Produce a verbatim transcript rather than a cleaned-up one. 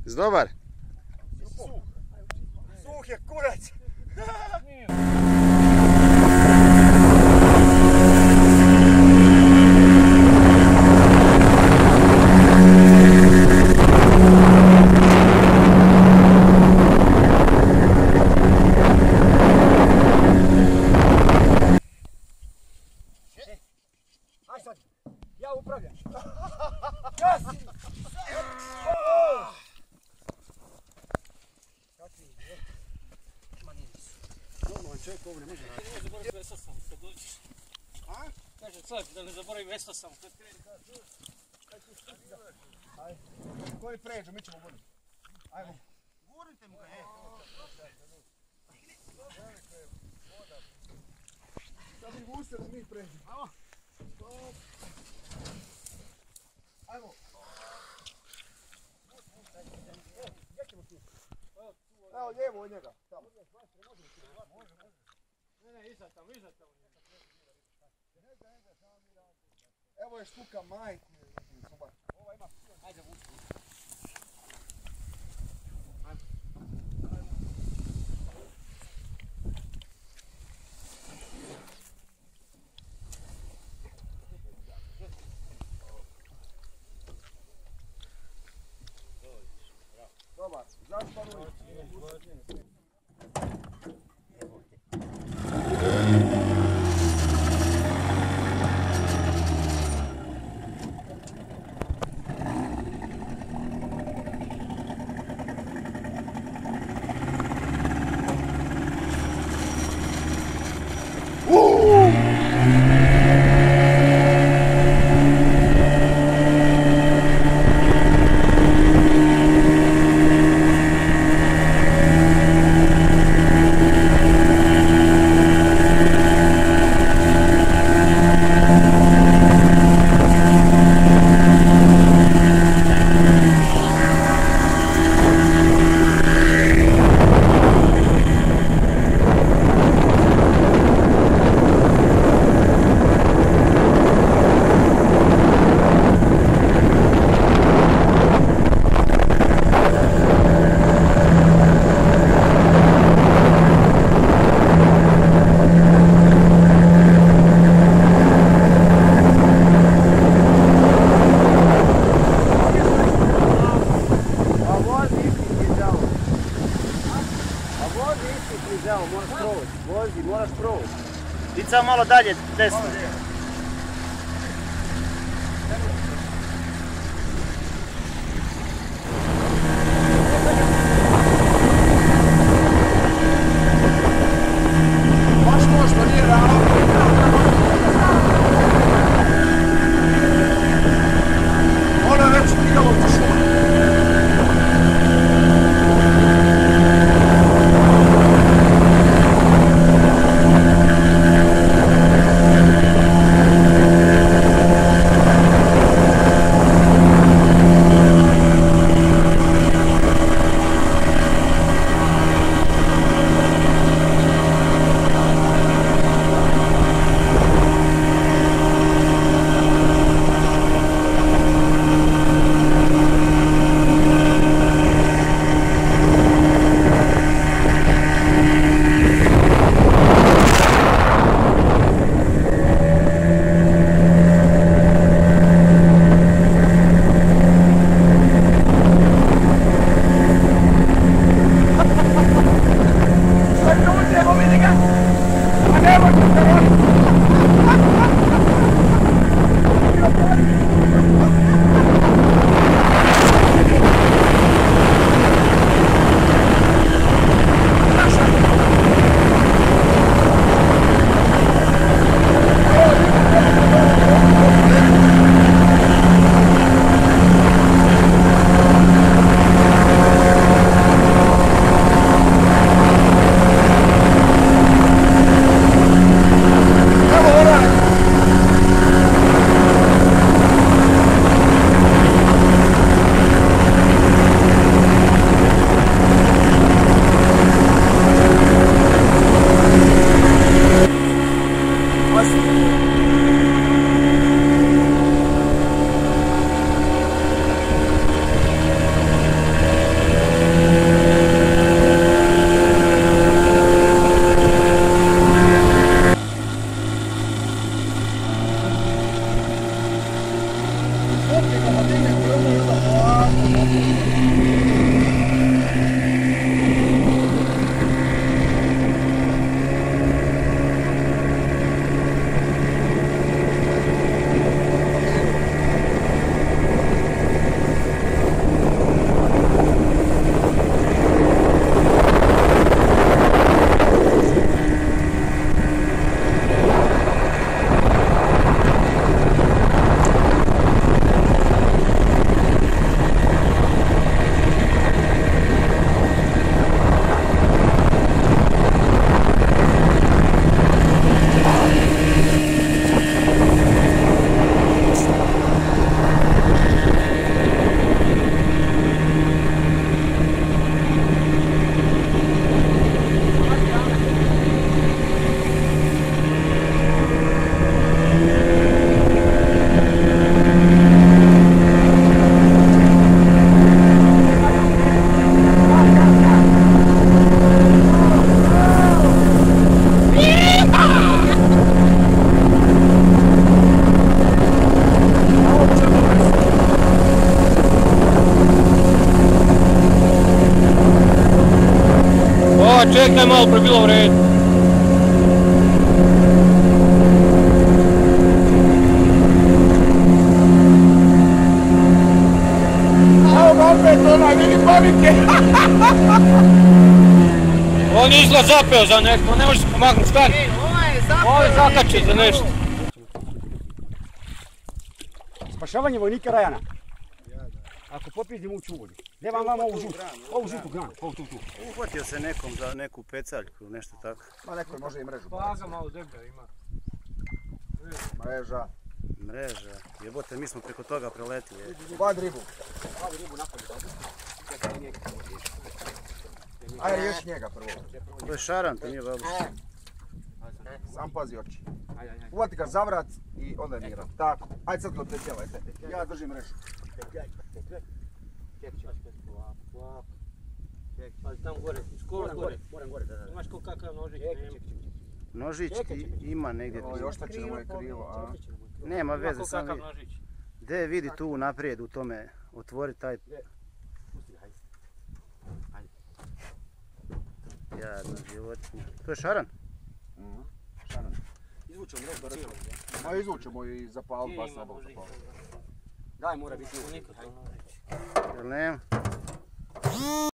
Jesi dobar? Suh. Suh je kurac. Aj sad, ja upravljam. Jasi! Normalan čovjek ovo ne može raditi. Ne zaboravim vesla sam kad dođeš. A? Kaže cak da ne zaboravim vesla sam kad kreni. Ajde. Koji pređu, mi ćemo voditi. Ajmo. Gurnite mu ga, e. Sad mi guste da mi pređemo. Ajmo. Stop. Ajmo. Evo lijevo od njega. Tamo. Ne, ne, iza tamo, iza tamo. Evo je štuka majku. Ova ima. Ajde, vuči. Dobar, zasparuj. Moraš proći, vozi, moraš proći. Idi samo malo dalje, desno. Baš možda nije rano. Ono je već knjigalo ti šuma. Ne, malo pre bilo u redu. Evo ga opet onaj, vidi panike. On je izgled zapeo za nešto, ne može se pomaknuti, stani. Ovo je zakači za nešto. Spašavanje vojnika Rajana. Ako popizdim ući u vodu. Gdje vam vama ovu žutu? Ovu žutu granu, ovu tu tu. Uhvatio se nekom za neku pecaljku, nešto tako. Ma neko može i mrežu. Baza malo deblja ima. Mreža. Mreža. Jebote, mi smo preko toga preletili. Vad ribu. Pravi ribu napolje. Ajde riješi njega prvo. To je šaran, to nije babuš. Sam pazi oči. Uvati ga za vrat i onda je miran. Tako. Ajde sad to petljavajte. Ja držim mrežu. Ali tam gore, skoro gore. Moram gore, da, da. Imaš ko kakav nožić? Nožić i- ima negdje. Ovo još tačno mu je krivo, a? Nema Ima veze, ko sam kakav vidi. nožić? Gdje vidi tu naprijed u tome, otvori taj... Jadna životinja. To je šaran? Izvučemo mrežu cijelu. Ma izvučemo i zapaliti, Gdje pa ima sabog nožić? zapaliti. Daj, mora biti. Niko to nožić. Jel nema?